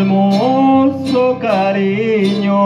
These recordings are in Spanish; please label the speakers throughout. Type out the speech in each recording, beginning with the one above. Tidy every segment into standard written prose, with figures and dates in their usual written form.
Speaker 1: Hermoso cariño,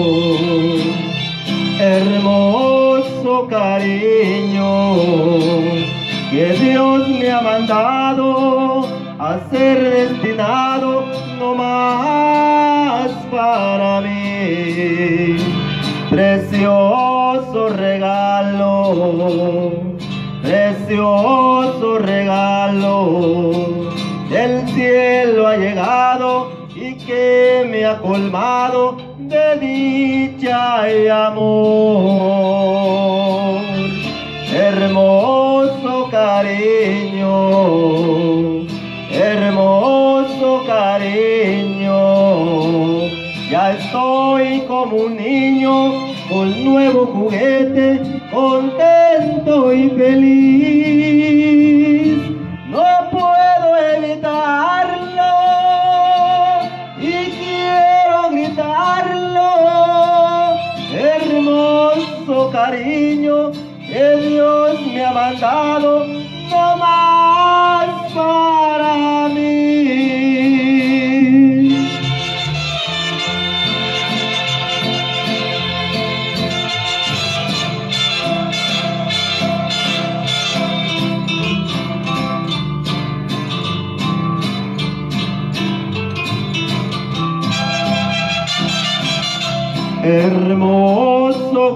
Speaker 1: hermoso cariño, que Dios me ha mandado a ser destinado no más para mí. Precioso regalo, precioso regalo, del cielo ha llegado y que me ha colmado de dicha y amor. Hermoso cariño, hermoso cariño, ya estoy como un niño con nuevo juguete, contento y feliz. No puedo evitarlo y quiero gritarlo. Hermoso cariño que Dios me ha mandado no más para mí. Hermoso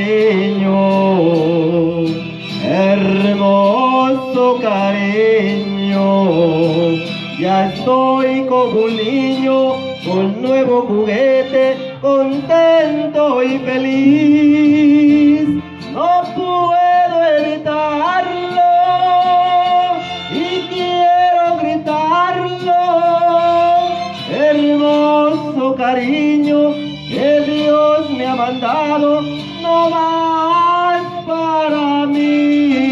Speaker 1: cariño, hermoso cariño, ya estoy como un niño con nuevo juguete, contento y feliz. No puedo evitarlo y quiero gritarlo. Hermoso cariño que Dios me ha mandado no más para mí.